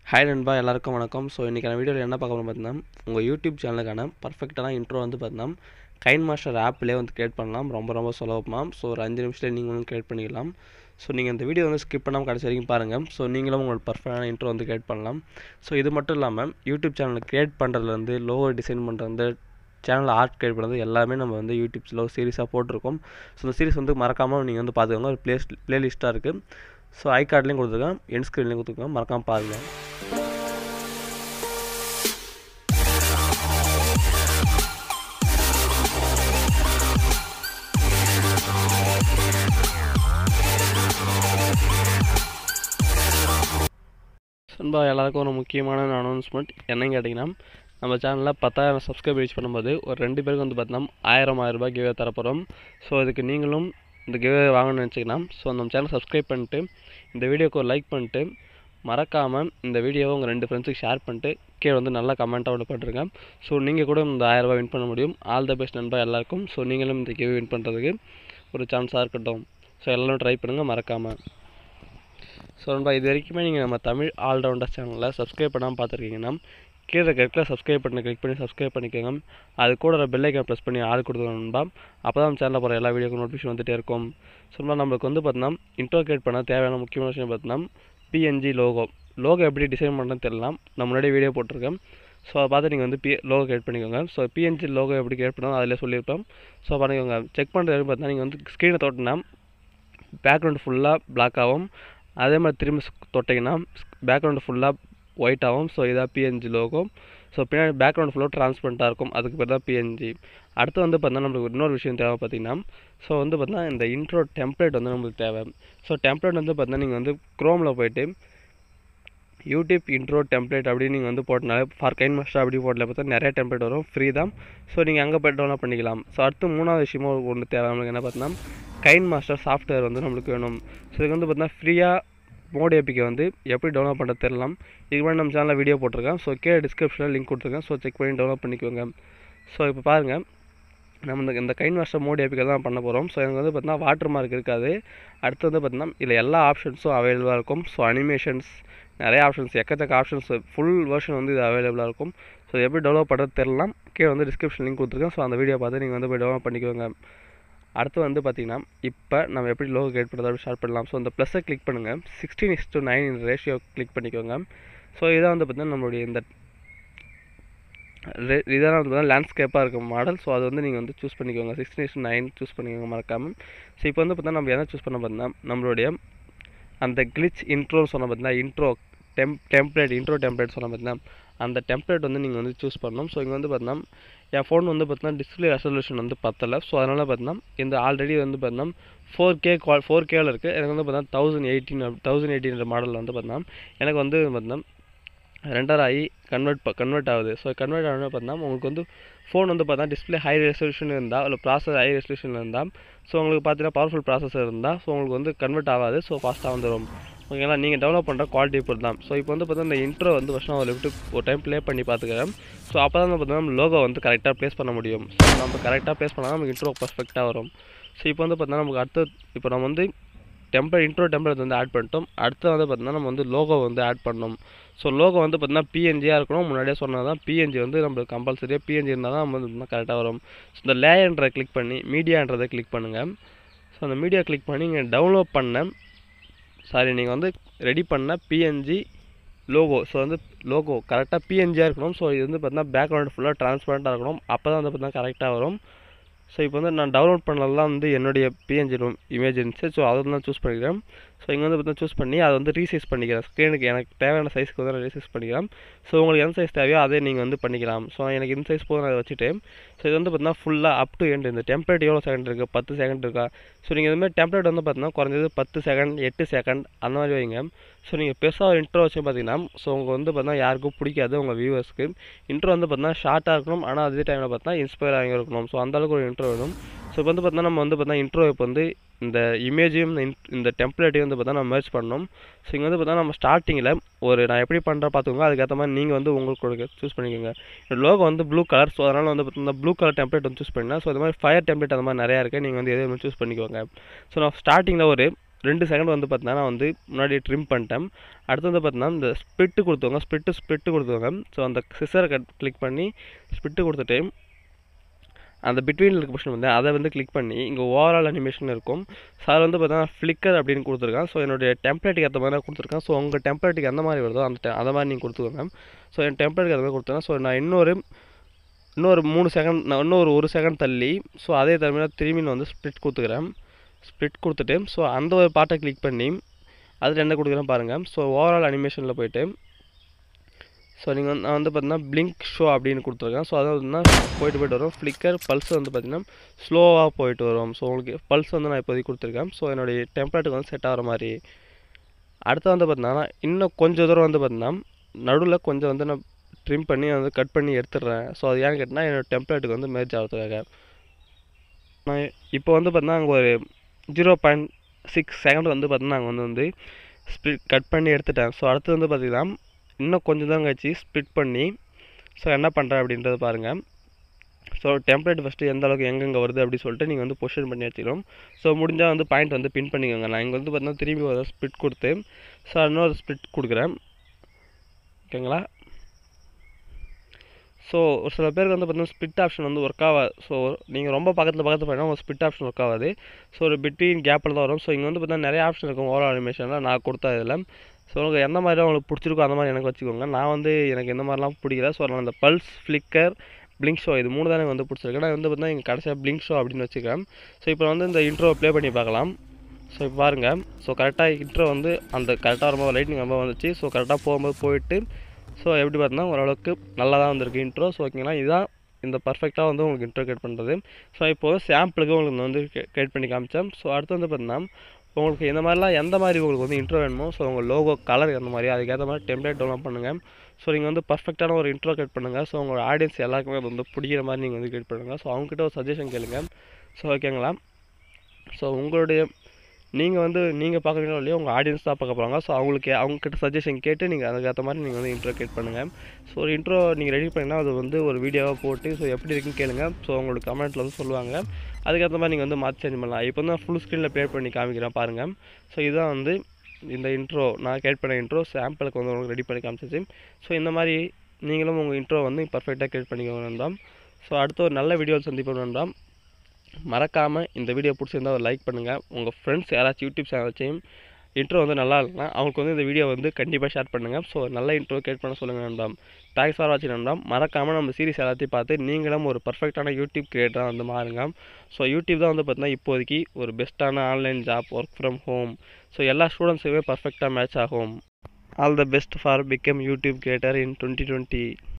Hi நண்பா, எல்லாருக்கும் வணக்கம். ஸோ இன்றைக்கான வீடியோவில் என்ன பார்க்க போகிறோம் பார்த்தீங்கன்னா, உங்கள் யூடியூப் சேனலுக்கான பர்ஃபெக்டான இன்ட்ரோ வந்து பார்த்தீங்கன்னா கைன்மாஸ்டர் ஆப்லேயே வந்து கிரியேட் பண்ணலாம். ரொம்ப சுலபமாக. ஸோ ஒரு 5 நிமிஷத்தில் நீங்கள் வந்து கிரியேட் பண்ணிக்கலாம். ஸோ நீங்கள் இந்த வீடியோ வந்து ஸ்கிப் பண்ணாமல் கடைசி வரைக்கும் பாருங்கள். ஸோ நீங்களும் உங்களோட பர்ஃபெக்டான இன்ட்ரோ வந்து கிரியேட் பண்ணலாம். ஸோ இது மட்டும் இல்லாமல் யூடியூப் சேனல் கிரியேட் பண்ணுறதுலேருந்து லோகோ டிசைன் பண்ணுறது, சேனல் ஆர்ட் கிரியேட் பண்ணுறது எல்லாமே நம்ம வந்து யூடியூப்ஸில் ஒரு சீரிஸாக போட்டிருக்கோம். ஸோ இந்த சீரிஸ் வந்து மறக்காமல் நீங்கள் வந்து பார்த்துக்கோங்க. ஒரு பிளேலிஸ்ட்டாக இருக்குது. ஸோ ஐ கார்ட்லேயும் கொடுத்துருக்கேன், என் ஸ்க்ரீன்லேயும் கொடுத்துருக்கேன். மறக்காமல் பாருங்கள். நண்பா, எல்லாருக்கும் ஒரு முக்கியமான அனௌன்ஸ்மெண்ட் என்னன்னு கேட்டிங்கன்னா, நம்ம சேனலில் 10,000 சப்ஸ்கிரைப் ரீச் பண்ணும்போது ஒரு 2 பேருக்கு வந்து பார்த்தீங்கன்னா 1000 ரூபாய் கிவ்வே தரப்போகிறோம். ஸோ இதுக்கு நீங்களும் இந்த கிவ்வே வாங்கணும்னு நினச்சிங்கன்னா, ஸோ நம்ம சேனல் சப்ஸ்கிரைப் பண்ணிட்டு இந்த வீடியோக்கு ஒரு லைக் பண்ணிட்டு மறக்காமல் இந்த வீடியோவை உங்கள் 2 ஃப்ரெண்ட்ஸுக்கு ஷேர் பண்ணிட்டு கீழே வந்து நல்லா கமெண்ட்டாக ஒன்று போட்டுருங்க. ஸோ நீங்கள் கூட இந்த 1000 ரூபாய் வின் பண்ண முடியும். ஆல் த பெஸ்ட் நண்பா எல்லாருக்கும். ஸோ நீங்களும் இந்த கிவ்வே வின் பண்ணுறதுக்கு ஒரு சான்ஸாக இருக்கட்டும். ஸோ எல்லோரும் ட்ரை பண்ணுங்கள் மறக்காமல். ஸோ நண்பா, இது வரைக்குமே நீங்கள் நம்ம தமிழ் ஆல்ரவுண்டர்ஸ் சேனலில் சப்ஸ்கிரைப் பண்ணாமல் பார்த்துருக்கீங்கன்னா, கீழே இருக்கிற சப்ஸ்கிரைப் பண்ணி கிளிக் பண்ணி சப்ஸ்கிரைப் பண்ணிக்கோங்க. அது கூட பெல் ஐக்கான் ப்ரெஸ் பண்ணி ஆள் கொடுத்துருவோம் நண்பா. அப்போ தான் நம்ம சேனலில் போகிற எல்லா வீடியோக்கும் நோட்டிஃபிகேஷன் வந்துகிட்டே இருக்கும். ஸோ நம்மளுக்கு வந்து பார்த்தீங்கன்னா இன்ட்ரோ கிரியேட் பண்ண தேவையான முக்கியமான விஷயம் பார்த்தீங்கன்னா பிஎன்ஜி லோகோ எப்படி டிசைன் பண்ணுறதுன்னு தெரியலாம். நான் முன்னாடியே வீடியோ போட்டிருக்கேன். ஸோ அதை பார்த்து நீங்கள் வந்து லோகோ கிரியேட் பண்ணிக்கோங்க. ஸோ பிஎன்ஜி லோகோ எப்படி கிரியேட் பண்ணாலும் அதிலே சொல்லியிருப்பேன். ஸோ பண்ணிக்கோங்க. செக் பண்ணுறது பார்த்தீங்கன்னா நீங்கள் வந்து ஸ்க்ரீனை தொட்டினா பேக்ரவுண்ட் ஃபுல்லாக பிளாக் ஆகும். அதே மாதிரி திரும்பி தொட்டிங்கன்னா பேக்ரவுண்டு ஃபுல்லாக ஒயிட் ஆகும். ஸோ இதான் பிஎன்ஜி லோகோ. ஸோ பின்னாடி பேக்ரவுண்ட் ஃபுல்லாக ட்ரான்ஸ்பரண்ட்டாக இருக்கும். அதுக்கு பேர் தான் பிஎன்ஜி. அடுத்து வந்து பார்த்தீங்கன்னா நம்மளுக்கு இன்னொரு விஷயம் தேவை பார்த்தீங்கன்னா, ஸோ வந்து பார்த்தீங்கன்னா இந்த இன்ட்ரோ டெம்ப்ளேட் வந்து நம்மளுக்கு தேவை. ஸோ டெம்ப்ளேட் வந்து பார்த்தீங்கன்னா நீங்கள் வந்து க்ரோமில் போய்ட்டு யூடியூப் இன்ட்ரோ டெம்ப்ளேட் அப்படின்னு நீங்கள் வந்து போட்டனாலே ஃபார் கைன்மாஸ்டர் அப்படி போட்டல பார்த்தா நிறைய டெம்ப்ளேட் வரும், ஃப்ரீ தான். ஸோ நீங்கள் அங்கே போய்ட்டு டவுன்லோட் பண்ணிக்கலாம். ஸோ அடுத்து 3வது விஷயமும் ஒன்று தேவை நம்மளுக்கு என்ன பார்த்தீங்கன்னா கைன்மாஸ்டர் சாஃப்ட்வேர் வந்து நம்மளுக்கு வேணும். ஸோ இதுக்கு வந்து பார்த்தீங்கன்னா ஃப்ரீயாக மோட் ஏபிகே வந்து எப்படி டவுன்லோட் பண்ணுறது தெரியலாம். இதுக்கு முன்னாடி நம்ம சேனலில் வீடியோ போட்டிருக்கேன். ஸோ கீழே டிஸ்கிரிப்ஷனில் லிங்க் கொடுத்துருக்கேன். ஸோ செக் பண்ணி டவுன்லோட் பண்ணிக்கோங்க. ஸோ இப்போ பாருங்கள், நம்ம இந்த கைன்மாஸ்டர் மோட் ஏபிகே தான் பண்ண போகிறோம். ஸோ எனக்கு வந்து பார்த்தீங்கன்னா வாட்டர் மார்க் இருக்காது. அடுத்து வந்து பார்த்தீங்கன்னா இதில் எல்லா ஆப்ஷன்ஸும் அவைலபிளாக இருக்கும். ஸோ அனிமேஷன்ஸ் நிறைய ஆப்ஷன்ஸ், எக்கச்சக்க ஆப்ஷன்ஸ், ஃபுல் வெர்ஷன் வந்து இது அவைலபிளாக இருக்கும். ஸோ எப்படி டெவலப் பண்ணுறது தெரியலாம். கீழே வந்து டிஸ்கிரிப்ஷன் லிங்க் கொடுத்துருக்கேன். ஸோ அந்த வீடியோ பார்த்து நீங்கள் வந்து போய் டெவலப் பண்ணிக்கோங்க. அடுத்து வந்து பார்த்திங்கன்னா இப்போ நம்ம எப்படி லோகோ கிரியேட் பண்ணுறதோட ஸ்டார்ட் பண்ணலாம். ஸோ இந்த ப்ளஸ்ஸை கிளிக் பண்ணுங்கள். 16:9 ரேஷியோ கிளிக் பண்ணிக்கோங்க. ஸோ இதான் வந்து பார்த்திங்கன்னா நம்மளுடைய இந்த இதான் வந்து பார்த்தீங்கன்னா லேண்ட்ஸ்கேப்பாக இருக்கும் மாடல். ஸோ அது வந்து நீங்கள் வந்து சூஸ் பண்ணிக்கோங்க. 16:9 சூஸ் பண்ணிக்கோங்க மறக்காமல். ஸோ இப்போ வந்து பார்த்தீங்கன்னா நம்ம எதை சூஸ் பண்ண பார்த்தீங்கன்னா நம்மளுடைய அந்த கிளிச் இன்ட்ரோன்னு சொன்ன பார்த்தீங்கன்னா இன்ட்ரோ டெம்ப்ளேட் இன்ட்ரோ டெம்ப்ளேட் சொன்ன பார்த்தீங்கன்னா அந்த டெம்ப்ளேட் வந்து நீங்கள் வந்து சூஸ் பண்ணணும். ஸோ இங்கே வந்து பார்த்தீங்கன்னா என் ஃபோன் வந்து பார்த்தீங்கன்னா டிஸ்பிளே ரெசல்யூஷன் வந்து பத்தலை. ஸோ அதனால் பார்த்தீங்கன்னா இந்த ஆல்ரெடி வந்து பார்த்தீங்கன்னா 4Kவில் இருக்குது. எனக்கு வந்து பார்த்தீங்கன்னா 1080 மாடலில் வந்து பார்த்தீங்கன்னா எனக்கு வந்து பார்த்தீங்கன்னா ரெண்டர் ஆகி கன்வெர்ட் ஆகுது. ஸோ கன்வெர்ட் ஆகணும்னு பார்த்தீங்கன்னா உங்களுக்கு வந்து ஃபோன் வந்து பார்த்தீங்கன்னா டிஸ்பிளே ஹை ரெசல்யூஷன் இருந்தால் இல்லை ப்ராசஸர் ஹை ரெசல்யூஷன் இருந்தால், ஸோ உங்களுக்கு பார்த்தீங்கன்னா பவர்ஃபுல் ப்ராசஸர் இருந்தால் ஸோ உங்களுக்கு வந்து கன்வெர்ட் ஆகாது. ஸோ ஃபாஸ்ட்டாக வந்துடும். ஓகேங்களா, நீங்கள் டெவலப் பண்ணுற குவாலிட்டி பொறுத்து தான். ஸோ இப்போ வந்து பார்த்தீங்கன்னா இந்த இன்ட்ரோ வந்து ஃபஸ்ட் நான் ஒரு டைம் ப்ளே பண்ணி பார்த்துக்கிறேன். ஸோ அப்போ தான் பார்த்தீங்கன்னா நம்ம லோகோ வந்து கரெக்டாக ப்ளேஸ் பண்ண முடியும். ஸோ நம்ம கரெக்டாக ப்ளேஸ் பண்ணால் நமக்கு இன்ட்ரோ பர்ஃபெக்டாக வரும். ஸோ இப்போ வந்து பார்த்தீங்கன்னா நமக்கு அடுத்து இப்போ நம்ம வந்து இன்ட்ரோ டெம்ப்ளேட் வந்து ஆட் பண்ணிட்டோம். அடுத்து வந்து பார்த்தீங்கன்னா நம்ம வந்து லோகோ வந்து ஆட் பண்ணணும். ஸோ லோகோ வந்து பார்த்தீங்கன்னா பிஎன்ஜியாக இருக்கணும். முன்னாடியே சொன்னால் தான் பிஎன்ஜி வந்து நம்மளுக்கு கம்பல்சரியாக பிஎன்ஜி இருந்தால் தான் நம்ம வந்து கரெக்டாக வரும். ஸோ இந்த லேயர்ன்றதை கிளிக் பண்ணி மீடியான்றதை கிளிக் பண்ணுங்கள். ஸோ அந்த மீடியா கிளிக் பண்ணி நீங்கள் டவுன்லோட் பண்ண நீங்கள் வந்து ரெடி பண்ண பிஎன்ஜி லோகோ. ஸோ வந்து லோகோ கரெக்டாக பிஎன்ஜியாக இருக்கணும். ஸோ இது வந்து பார்த்தீங்கன்னா பேக்ரவுண்ட் ஃபுல்லாக ட்ரான்ஸ்பரண்ட்டாக இருக்கணும். அப்போ தான் வந்து பார்த்தீங்கன்னா கரெக்டாக வரும். ஸோ இப்போ வந்து நான் டவுன்லோட் பண்ணலாம் வந்து என்னுடைய பிஎன்ஜி இமேஜ் இருந்துச்சு. ஸோ அதை தான் சூஸ் பண்ணிக்கிறேன். ஸோ இங்கே வந்து பார்த்தீங்கன்னா சூஸ் பண்ணி அதை வந்து ரீசைஸ் பண்ணிக்கிறேன். ஸ்க்ரீனுக்கு எனக்கு தேவையான சைஸ்க்கு வந்து நான் ரீசைஸ் பண்ணிக்கிறேன். ஸோ உங்களுக்கு எந்த சைஸ் தேவையோ அதே நீங்கள் வந்து பண்ணிக்கலாம். ஸோ எனக்கு இந்த சைஸ் போதும் அதை வச்சுட்டு, ஸோ இது வந்து பார்த்தீங்கன்னா ஃபுல்லாக அப் டு எண்ட் இந்த டெம்ப்ளேட் எவ்வளோ செகண்ட் இருக்குது, 10 செகண்ட் இருக்கா. ஸோ நீங்கள் இதுமாதிரி டெம்ப்ளேட் வந்து பார்த்தீங்கன்னா குறைஞ்சது 10 செகண்ட் 8 செகண்ட் அந்த மாதிரி வைங்க. ஸோ நீங்கள் பெருசாக ஒரு இன்ட்ரோ வச்சு பார்த்தீங்கன்னா ஸோ உங்களுக்கு வந்து பார்த்தீங்கன்னா யாருக்கும் பிடிக்காது. உங்கள் வியூவர்ஸ்க்கு இன்ட்ரோ வந்து பார்த்தீங்கன்னா ஷார்ட்டாக இருக்கணும். ஆனால் அதே டைமில் பார்த்தீங்கன்னா இன்ஸ்பயர் ஆகி இருக்கணும். ஸோ அந்தளவுக்கு ஒரு இன்ட்ரோ வேணும். ஸோ இப்போ வந்து பார்த்தீங்கன்னா நம்ம வந்து பார்த்தீங்கன்னா இன்ட்ரோ இப்போ வந்து இந்த இமேஜையும் இந்த டெம்ப்ளேட்டையும் வந்து பார்த்தா நம்ம மெர்ஜ் பண்ணணும். ஸோ இங்கே வந்து பார்த்தா நம்ம ஸ்டார்டிங்கில் நான் எப்படி பண்ணுறேன் பார்த்துக்கோங்க. அதுக்கேற்ற மாதிரி நீங்கள் வந்து உங்களுக்கு சூஸ் பண்ணிக்கோங்க. லோகோ வந்து ப்ளூ கலர். ஸோ அதனால் வந்து பார்த்தீங்கன்னா ப்ளூ கலர் டெம்ப்ளேட் வந்து சூஸ் பண்ணினா. ஸோ இந்த மாதிரி ஃபயர் டெம்ப்ளேட் அந்த மாதிரி நிறையா இருக்குது. நீங்கள் வந்து எதுவும் சூஸ் பண்ணிக்கோங்க. ஸோ நான் ஸ்டார்டிங்கில் ஒரு 2 செகண்ட் வந்து பார்த்தீங்கன்னா நான் வந்து முன்னாடி ட்ரிம் பண்ணிட்டேன். அடுத்து வந்து பார்த்தீங்கன்னா இந்த ஸ்ப்ளிட்டு கொடுத்துக்கோங்க. ஸ்ப்ளிட்டு கொடுத்துக்கோங்க. ஸோ அந்த சிசரை கிளிக் பண்ணி ஸ்ப்ளிட்டு கொடுத்துட்டு அந்த பிட்வீனில் இருக்க பொசிஷன் வந்து அதை வந்து கிளிக் பண்ணி இங்கே ஓவரால் அனிமேஷன் இருக்கும். ஸோ அதில் வந்து பார்த்தீங்கன்னா ஃப்ளிக்கர் அப்படின்னு கொடுத்துருக்கேன். ஸோ என்னுடைய டெம்ப்ளேட்டுக்கு ஏற்ற மாதிரி நான் கொடுத்துருக்கேன். ஸோ உங்கள் டெம்ப்ளேட்டுக்கு எந்த மாதிரி வருதோ அந்த மாதிரி நீங்கள் கொடுத்துக்கோங்க. ஸோ என் டெம்ப்ளேட்டுக்கு ஏற்ற மாதிரி கொடுத்துருக்கேன். ஸோ நான் இன்னொரு 3 செகண்ட் நான் இன்னொரு 1 செகண்ட் தள்ளி ஸோ அதே தவிர திரும்பி நான் வந்து ஸ்ப்ளிட் கொடுத்துக்கிறேன். ஸ்ப்ளிட் கொடுத்துட்டு ஸோ அந்த ஒரு பார்ட்டை கிளிக் பண்ணி அதில் என்ன கொடுக்குறேன் பாருங்கள். ஸோ ஓவரால் அனிமேஷனில் போய்ட்டு ஸோ நீங்கள் நான் வந்து பார்த்தீங்கன்னா பிளிங்க் ஷோ அப்படின்னு கொடுத்துருக்கேன். ஸோ அதாவது வந்து போயிட்டு வரும். ஃப்ளிக்கர் பல்ஸ் வந்து பார்த்தீங்கன்னா ஸ்லோவாக போயிட்டு வரும். ஸோ உங்களுக்கு பல்ஸ் வந்து நான் இப்போதைக்கு கொடுத்துருக்கேன். ஸோ என்னுடைய டெம்ப்ளேட்டுக்கு வந்து செட் ஆகிற மாதிரி. அடுத்து வந்து பார்த்தீங்கன்னா இன்னும் கொஞ்சம் தூரம் வந்து பார்த்தீங்கன்னா நடுவில் கொஞ்சம் வந்து நான் ட்ரிம் பண்ணி வந்து கட் பண்ணி எடுத்துடுறேன். ஸோ அது ஏன்னு கேட்டால் என்னோடய டெம்ப்ளேட்டுக்கு வந்து மேட்ச் ஆகிறதுக்காக. நான் இப்போ வந்து பார்த்தீங்கன்னா அங்கே ஒரு 0.6 செகண்ட் வந்து பார்த்தீங்கன்னா நாங்கள் வந்து ஸ்ப்ளிட் கட் பண்ணி எடுத்துட்டேன். ஸோ அடுத்து வந்து பார்த்தீங்கன்னா இன்னும் கொஞ்சம் தான் கழிச்சு ஸ்ப்ளிட் பண்ணி ஸோ என்ன பண்ணுறேன் அப்படின்றத பாருங்கள். ஸோ டெம்ப்ளேட் ஃபஸ்ட்டு எந்த அளவுக்கு எங்கெங்கே வருது அப்படி சொல்லிட்டு நீங்கள் வந்து பொசிஷன் பண்ணி வச்சுக்கணும். ஸோ முடிஞ்சால் வந்து பாயிண்ட் வந்து பின் பண்ணிக்கோங்க. நான் இங்கே வந்து பார்த்தீங்கன்னா திரும்பி ஒரு ஸ்ப்ளிட் கொடுத்து ஸோ இன்னொரு ஸ்ப்ளிட் கொடுக்குறேன். ஓகேங்களா? ஸோ ஒரு சில பேருக்கு வந்து பார்த்தீங்கன்னா ஸ்ப்ளிட் ஆப்ஷன் வந்து ஒர்க் ஆகாது. ஸோ நீங்கள் ரொம்ப பக்கத்தில் போய்னா உங்கள் ஸ்ப்ளிட் ஆப்ஷன் ஒர்க் ஆகாது. ஸோ ஒரு பிட்வீன் கேப்பில் தான் வரும். ஸோ இங்கே வந்து பார்த்தீங்கன்னா நிறைய ஆப்ஷன் இருக்கும் ஓவரால் அனிமேஷனில் நான் கொடுத்தா இதில். ஸோ உங்களுக்கு எந்த மாதிரி உங்களுக்கு பிடிச்சிருக்கோ அந்த மாதிரி எனக்கு வச்சுக்கோங்க. நான் வந்து எனக்கு எந்த மாதிரிலாம் பிடிக்கல. ஸோ நான் அந்த பல்ஸ், ஃப்ளிக்கர், பிளிங்க் ஷோ இது 3 தான் எனக்கு வந்து பிடிச்சிருக்கு. நான் வந்து பார்த்தீங்கன்னா இங்கே கடைசியாக பிளிங்க் ஷோ அப்படின்னு வச்சுக்கிறேன். ஸோ இப்போ வந்து இந்த இன்ட்ரோ ப்ளே பண்ணி பார்க்கலாம். ஸோ இப்போ பாருங்கள். ஸோ கரெக்டாக இன்ட்ரோ வந்து அந்த கரெக்டாக ரொம்ப லைட்டிங் ரொம்ப வந்துச்சு. ஸோ கரெக்டாக போகும்போது போயிட்டு ஸோ எப்படி பார்த்தீங்கன்னா ஓரளவுக்கு நல்லா தான் வந்திருக்கு இன்ட்ரோ. ஸோ ஓகேங்களா? இதுதான் இந்த பர்ஃபெக்டாக வந்து உங்களுக்கு இன்ட்ரோ கிரியேட் பண்ணுறது. ஸோ இப்போது சாம்பிளுக்கு உங்களுக்கு வந்து கிரியேட் பண்ணி காமிச்சேன். ஸோ அடுத்து வந்து பார்த்தீங்கன்னா உங்களுக்கு இந்த மாதிரிலாம் எந்த மாதிரி உங்களுக்கு வந்து இன்ட்ரோ வேணுமோ ஸோ உங்கள் லோகோ கலர் எந்த மாதிரி அதுக்கேற்ற மாதிரி டெம்ப்ளேட் டெவலப் பண்ணுங்கள். ஸோ நீங்கள் வந்து பர்ஃபெக்டான ஒரு இன்ட்ரோ கிரியேட் பண்ணுங்கள். ஸோ உங்களோட ஆடியன்ஸ் எல்லாருக்குமே அது வந்து பிடிக்கிற மாதிரி நீங்கள் வந்து கிரியேட் பண்ணுங்கள். ஸோ அவங்ககிட்ட ஒரு சஜஷன் கேளுங்க. ஸோ ஓகேங்களா? ஸோ உங்களுடைய நீங்கள் பார்க்குறீங்களோ இல்லையோ உங்கள் ஆடியன்ஸ் தான் பார்க்க போகிறாங்க. ஸோ அவங்கக்கிட்ட சஜஷன் கேட்டு நீங்கள் அதுக்கேற்ற மாதிரி நீங்கள் வந்து இன்ட்ரோ கிரியேட் பண்ணுங்கள். ஸோ ஒரு இன்ட்ரோ நீங்கள் ரெடி பண்ணிங்கன்னா அது வந்து ஒரு வீடியோவாக போட்டு ஸோ எப்படி இருக்குன்னு கேளுங்க. ஸோ உங்களோட கமெண்ட்டில் வந்து சொல்லுவாங்க. அதுக்கேற்ற மாதிரி நீங்கள் வந்து மாற்றி சேஞ்ச் பண்ணலாம். இப்போ வந்து நான் ஃபுல் ஸ்க்ரீனில் ப்ளே பண்ணி காமிக்கிறேன் பாருங்கள். ஸோ இதுதான் வந்து இந்த இன்ட்ரோ நான் கிரியேட் பண்ண இன்ட்ரோ சாம்பிளுக்கு வந்து உங்களுக்கு ரெடி பண்ணி காமிச்சிச்சு. ஸோ இந்த மாதிரி நீங்களும் உங்கள் இன்ட்ரோ வந்து பர்ஃபெக்டாக கிரியேட் பண்ணிக்கோங்க வேண்டாம். ஸோ அடுத்த ஒரு நல்ல வீடியோ சந்திப்போம் வேண்டாம். மறக்காமல் இந்த வீடியோ பிடிச்சிருந்தால் ஒரு லைக் பண்ணுங்கள். உங்கள் ஃப்ரெண்ட்ஸ் யாராச்சும் யூடியூப் சேனல் வச்சையும் இன்ட்ரோ வந்து நல்லா இருக்குன்னா அவங்களுக்கு வந்து இந்த வீடியோ வந்து கண்டிப்பாக ஷேர் பண்ணுங்கள். ஸோ நல்ல இன்ட்ரோ கிரியேட் பண்ண சொல்லுங்கள் நண்பா. தேங்க்ஸ் ஃபார் வாட்சிங் நண்பா. மறக்காமல் நம்ம சீரிஸ் எல்லாத்தையும் பார்த்து நீங்களும் ஒரு பர்ஃபெக்டான யூடியூப் கிரியேட்டராக வந்து மாறுங்க. ஸோ யூடியூப் தான் வந்து பார்த்தீங்கன்னா இப்போதைக்கு ஒரு பெஸ்ட்டான online job, work from home. So எல்லா ஸ்டூடெண்ட்ஸுக்குமே பர்ஃபெக்டாக மேட்ச் ஆகும். All the best for become YouTube creator in 2020.